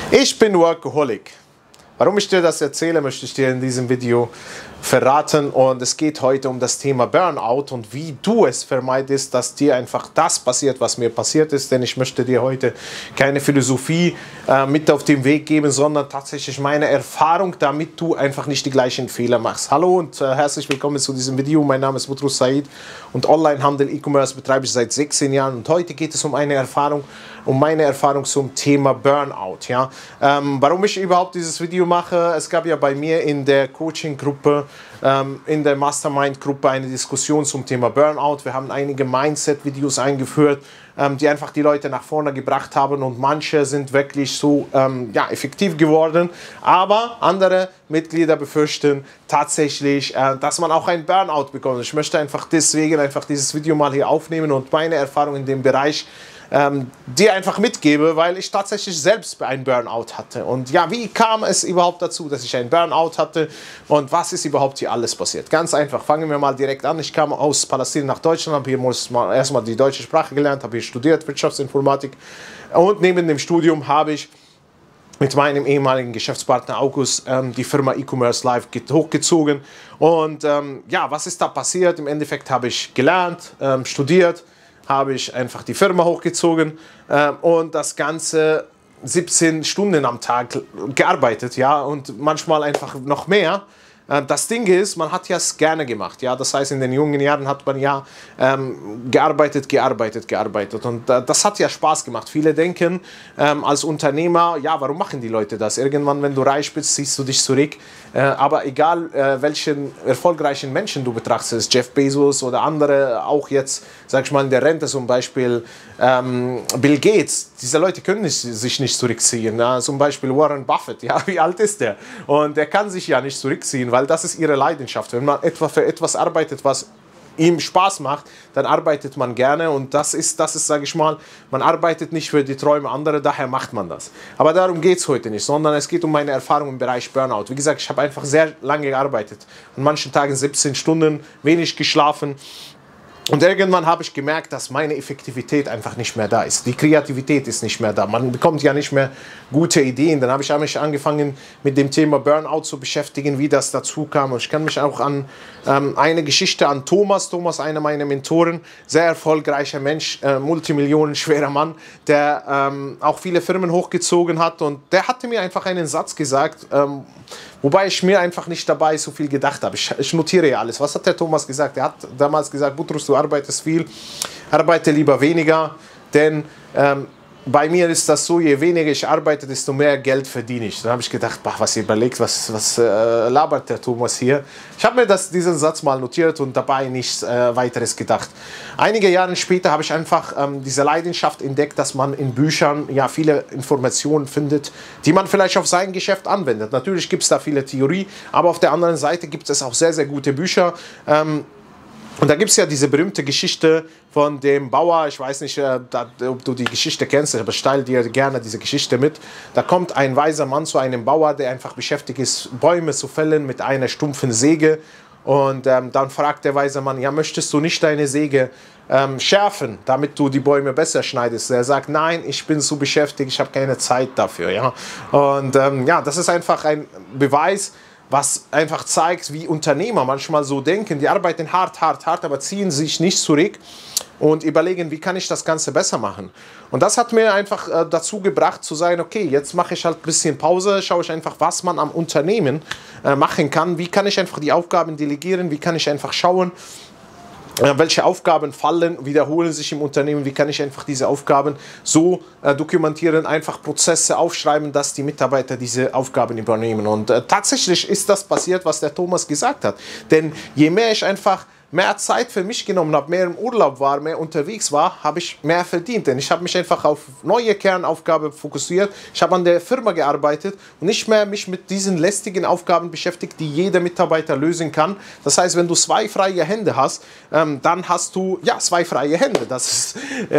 Ich bin Workaholic. Warum ich dir das erzähle, möchte ich dir in diesem Video verraten. Und es geht heute um das Thema Burnout und wie du es vermeidest, dass dir einfach das passiert, was mir passiert ist. Denn ich möchte dir heute keine Philosophie mit auf den Weg geben, sondern tatsächlich meine Erfahrung, damit du einfach nicht die gleichen Fehler machst. Hallo und herzlich willkommen zu diesem Video. Mein Name ist Boutros Said und Onlinehandel, E-Commerce betreibe ich seit 16 Jahren. Und heute geht es um meine Erfahrung zum Thema Burnout. Ja? Warum ich überhaupt dieses Video mache, es gab ja bei mir in der Coaching-Gruppe, in der Mastermind-Gruppe eine Diskussion zum Thema Burnout. Wir haben einige Mindset-Videos eingeführt, die einfach die Leute nach vorne gebracht haben und manche sind wirklich so effektiv geworden, aber andere Mitglieder befürchten tatsächlich, dass man auch einen Burnout bekommt. Ich möchte einfach deswegen dieses Video mal hier aufnehmen und meine Erfahrung in dem Bereich dir einfach mitgebe, weil ich tatsächlich selbst einen Burnout hatte. Und ja, wie kam es überhaupt dazu, dass ich einen Burnout hatte und was ist überhaupt hier alles passiert? Ganz einfach, fangen wir mal direkt an. Ich kam aus Palästina nach Deutschland, habe hier erstmal die deutsche Sprache gelernt, habe hier studiert, Wirtschaftsinformatik, und neben dem Studium habe ich mit meinem ehemaligen Geschäftspartner August die Firma E-Commerce Live hochgezogen. Und was ist da passiert? Im Endeffekt habe ich gelernt, studiert, habe ich einfach die Firma hochgezogen und das Ganze 17 Stunden am Tag gearbeitet, ja, und manchmal einfach noch mehr. Das Ding ist, man hat ja es gerne gemacht, ja, das heißt, in den jungen Jahren hat man ja gearbeitet und das hat ja Spaß gemacht. Viele denken als Unternehmer, ja, warum machen die Leute das? Irgendwann, wenn du reich bist, ziehst du dich zurück, aber egal welchen erfolgreichen Menschen du betrachtest, Jeff Bezos oder andere, auch jetzt, sag ich mal, in der Rente zum Beispiel, Bill Gates, diese Leute können sich nicht zurückziehen, ja? Zum Beispiel Warren Buffett, ja, wie alt ist der? Und der kann sich ja nicht zurückziehen, weil das ist ihre Leidenschaft. Wenn man für etwas arbeitet, was ihm Spaß macht, dann arbeitet man gerne und das ist, sage ich mal, man arbeitet nicht für die Träume anderer, daher macht man das. Aber darum geht es heute nicht, sondern es geht um meine Erfahrung im Bereich Burnout. Wie gesagt, ich habe einfach sehr lange gearbeitet, an manchen Tagen 17 Stunden, wenig geschlafen. Und irgendwann habe ich gemerkt, dass meine Effektivität einfach nicht mehr da ist. Die Kreativität ist nicht mehr da. Man bekommt ja nicht mehr gute Ideen. Dann habe ich mich angefangen, mit dem Thema Burnout zu beschäftigen, wie das dazu kam. Und ich kann mich auch an eine Geschichte an Thomas, einer meiner Mentoren, sehr erfolgreicher Mensch, multimillionenschwerer Mann, der auch viele Firmen hochgezogen hat. Und der hatte mir einfach einen Satz gesagt, wobei ich mir einfach nicht dabei so viel gedacht habe. Ich notiere ja alles. Was hat der Thomas gesagt? Er hat damals gesagt, Boutros, du arbeitest viel, arbeite lieber weniger, denn bei mir ist das so, je weniger ich arbeite, desto mehr Geld verdiene ich. Dann habe ich gedacht, was ihr überlegt, was labert der Thomas hier? Ich habe mir diesen Satz mal notiert und dabei nichts weiteres gedacht. Einige Jahre später habe ich einfach diese Leidenschaft entdeckt, dass man in Büchern ja viele Informationen findet, die man vielleicht auf sein Geschäft anwendet. Natürlich gibt es da viele Theorie, aber auf der anderen Seite gibt es auch sehr, sehr gute Bücher. Und da gibt es ja diese berühmte Geschichte von dem Bauer, ich weiß nicht, ob du die Geschichte kennst, aber ich teile dir gerne diese Geschichte mit. Da kommt ein weiser Mann zu einem Bauer, der einfach beschäftigt ist, Bäume zu fällen mit einer stumpfen Säge. Und dann fragt der weise Mann, ja, möchtest du nicht deine Säge schärfen, damit du die Bäume besser schneidest? Er sagt, nein, ich bin so beschäftigt, ich habe keine Zeit dafür. Ja? Und das ist einfach ein Beweis, was einfach zeigt, wie Unternehmer manchmal so denken. Die arbeiten hart, aber ziehen sich nicht zurück und überlegen, wie kann ich das Ganze besser machen. Und das hat mir einfach dazu gebracht zu sagen, okay, jetzt mache ich halt ein bisschen Pause, schaue ich einfach, was man am Unternehmen machen kann. Wie kann ich einfach die Aufgaben delegieren, wie kann ich einfach schauen, welche Aufgaben wiederholen sich im Unternehmen, wie kann ich einfach diese Aufgaben so dokumentieren, einfach Prozesse aufschreiben, dass die Mitarbeiter diese Aufgaben übernehmen. Und tatsächlich ist das passiert, was der Thomas gesagt hat. Denn je mehr ich einfach mehr Zeit für mich genommen habe, mehr im Urlaub war, mehr unterwegs war, habe ich mehr verdient. Denn ich habe mich einfach auf neue Kernaufgaben fokussiert. Ich habe an der Firma gearbeitet und nicht mehr mich mit diesen lästigen Aufgaben beschäftigt, die jeder Mitarbeiter lösen kann. Das heißt, wenn du 2 freie Hände hast, dann hast du ja 2 freie Hände. Das ist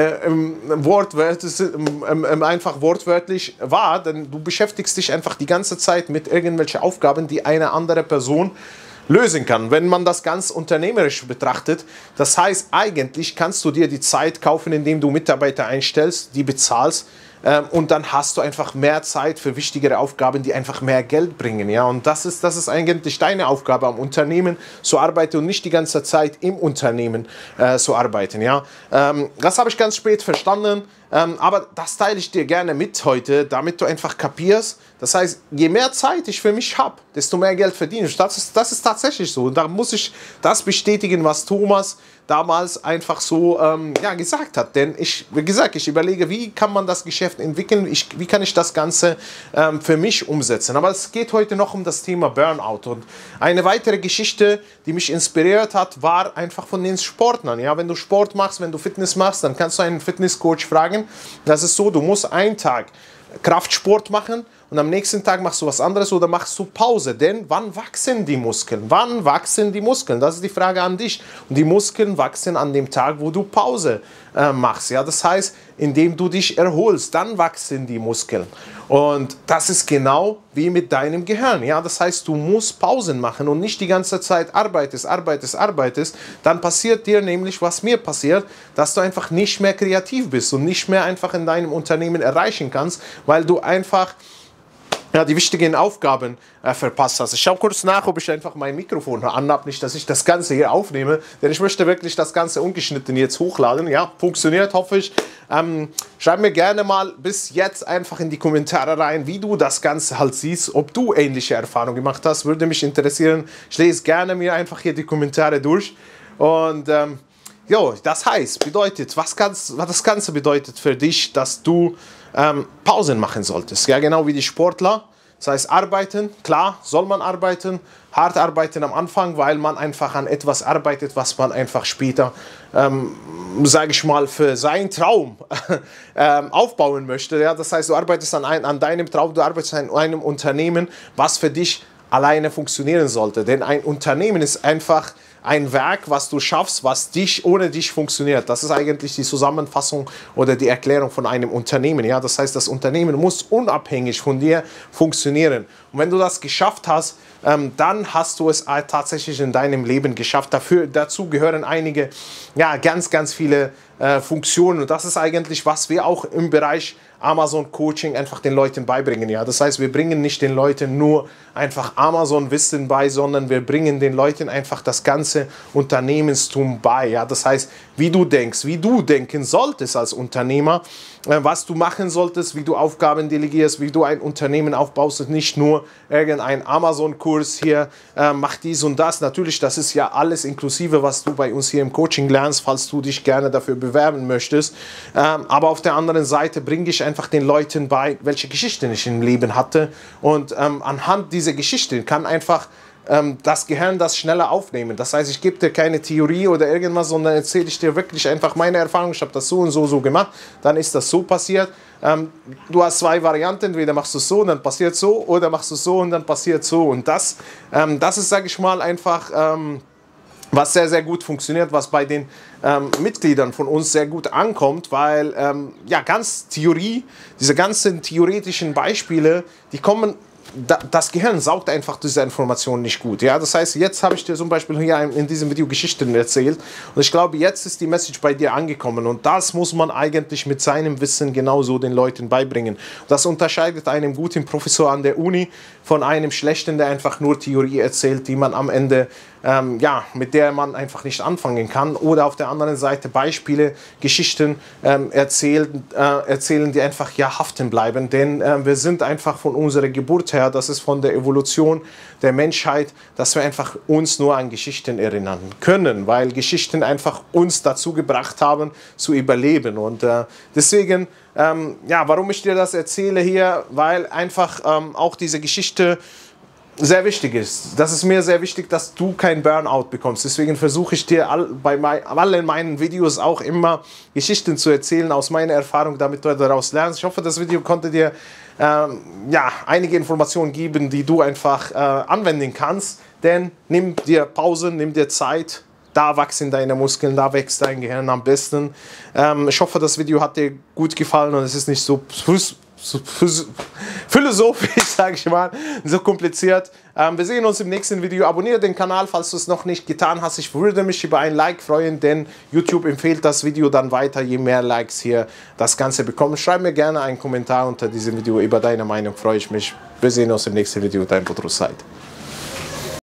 einfach wortwörtlich wahr, denn du beschäftigst dich einfach die ganze Zeit mit irgendwelchen Aufgaben, die eine andere Person lösen kann, wenn man das ganz unternehmerisch betrachtet. Das heißt, eigentlich kannst du dir die Zeit kaufen, indem du Mitarbeiter einstellst, die bezahlst, und dann hast du einfach mehr Zeit für wichtigere Aufgaben, die einfach mehr Geld bringen. Ja? Und das ist eigentlich deine Aufgabe am Unternehmen, zu arbeiten und nicht die ganze Zeit im Unternehmen zu arbeiten. Ja? Das habe ich ganz spät verstanden. Aber das teile ich dir gerne mit heute, damit du einfach kapierst. Das heißt, je mehr Zeit ich für mich habe, desto mehr Geld verdiene ich. Das ist tatsächlich so. Und da muss ich das bestätigen, was Thomas damals einfach so gesagt hat. Denn wie gesagt, ich überlege, wie kann man das Geschäft entwickeln, wie kann ich das Ganze für mich umsetzen. Aber es geht heute noch um das Thema Burnout. Und eine weitere Geschichte, die mich inspiriert hat, war einfach von den Sportlern. Ja, wenn du Sport machst, wenn du Fitness machst, dann kannst du einen Fitnesscoach fragen. Das ist so, du musst einen Tag Kraftsport machen und am nächsten Tag machst du was anderes oder machst du Pause. Denn wann wachsen die Muskeln? Wann wachsen die Muskeln? Das ist die Frage an dich. Und die Muskeln wachsen an dem Tag, wo du Pause machst. Ja? Das heißt, indem du dich erholst, dann wachsen die Muskeln. Und das ist genau wie mit deinem Gehirn. Ja? Das heißt, du musst Pausen machen und nicht die ganze Zeit arbeitest. Dann passiert dir nämlich, was mir passiert, dass du einfach nicht mehr kreativ bist und nicht mehr einfach in deinem Unternehmen erreichen kannst, weil du einfach die wichtigen Aufgaben verpasst hast. Ich schaue kurz nach, ob ich einfach mein Mikrofon an habe, nicht, dass ich das Ganze hier aufnehme, denn ich möchte wirklich das Ganze ungeschnitten jetzt hochladen. Ja, funktioniert, hoffe ich. Schreib mir gerne mal bis jetzt einfach in die Kommentare rein, wie du das Ganze halt siehst, ob du ähnliche Erfahrungen gemacht hast, würde mich interessieren. Ich lese gerne mir einfach hier die Kommentare durch und das heißt, was das Ganze bedeutet für dich, dass du Pausen machen solltest. Ja, genau wie die Sportler. Das heißt, arbeiten, klar, soll man arbeiten, hart arbeiten am Anfang, weil man einfach an etwas arbeitet, was man einfach später, sage ich mal, für seinen Traum aufbauen möchte. Ja, das heißt, du arbeitest an deinem Traum, du arbeitest an einem Unternehmen, was für dich alleine funktionieren sollte. Denn ein Unternehmen ist einfach ein Werk, was du schaffst, was ohne dich funktioniert. Das ist eigentlich die Zusammenfassung oder die Erklärung von einem Unternehmen. Ja? Das heißt, das Unternehmen muss unabhängig von dir funktionieren. Und wenn du das geschafft hast, dann hast du es tatsächlich in deinem Leben geschafft. Dazu gehören einige, ganz viele Funktionen. Und das ist eigentlich, was wir auch im Bereich Amazon Coaching einfach den Leuten beibringen. Ja? Das heißt, wir bringen nicht den Leuten nur einfach Amazon-Wissen bei, sondern wir bringen den Leuten einfach das ganze Unternehmenstum bei. Ja? Das heißt, wie du denkst, wie du denken solltest als Unternehmer, was du machen solltest, wie du Aufgaben delegierst, wie du ein Unternehmen aufbaust und nicht nur irgendein Amazon-Kurs hier, mach dies und das. Natürlich, das ist ja alles inklusive, was du bei uns hier im Coaching lernst, falls du dich gerne dafür bewerben möchtest. Aber auf der anderen Seite bringe ich einfach den Leuten bei, welche Geschichten ich im Leben hatte. Und anhand dieser Geschichten kann einfach das Gehirn das schneller aufnehmen. Das heißt, ich gebe dir keine Theorie oder irgendwas, sondern erzähle ich dir wirklich einfach meine Erfahrung. Ich habe das so und so gemacht, dann ist das so passiert. Du hast zwei Varianten, entweder machst du es so und dann passiert so, oder machst du es so und dann passiert so. Und das ist, sage ich mal, einfach was sehr, sehr gut funktioniert, was bei den Mitgliedern von uns sehr gut ankommt, weil diese ganzen theoretischen Beispiele, die kommen, das Gehirn saugt einfach diese Informationen nicht gut. Ja? Das heißt, jetzt habe ich dir zum Beispiel hier in diesem Video Geschichten erzählt und ich glaube, jetzt ist die Message bei dir angekommen und das muss man eigentlich mit seinem Wissen genauso den Leuten beibringen. Das unterscheidet einen guten Professor an der Uni von einem schlechten, der einfach nur Theorie erzählt, die man am Ende mit der man einfach nicht anfangen kann. Oder auf der anderen Seite Beispiele, Geschichten erzählen, die einfach haften bleiben. Denn wir sind einfach von unserer Geburt her, das ist von der Evolution der Menschheit, dass wir einfach uns nur an Geschichten erinnern können, weil Geschichten einfach uns dazu gebracht haben, zu überleben. Und deswegen, warum ich dir das erzähle hier, weil einfach auch diese Geschichte sehr wichtig ist. Das ist mir sehr wichtig, dass du kein Burnout bekommst. Deswegen versuche ich dir bei allen meinen Videos auch immer Geschichten zu erzählen aus meiner Erfahrung, damit du daraus lernst. Ich hoffe, das Video konnte dir einige Informationen geben, die du einfach anwenden kannst. Denn nimm dir Pausen, nimm dir Zeit Da wachsen deine Muskeln, da wächst dein Gehirn am besten. Ich hoffe, das Video hat dir gut gefallen und es ist nicht so philosophisch, sage ich mal, so kompliziert. Wir sehen uns im nächsten Video. Abonniere den Kanal, falls du es noch nicht getan hast. Ich würde mich über ein Like freuen, denn YouTube empfiehlt das Video dann weiter, je mehr Likes hier das Ganze bekommen. Schreib mir gerne einen Kommentar unter diesem Video. Über deine Meinung freue ich mich. Wir sehen uns im nächsten Video. Dein Boutros Said.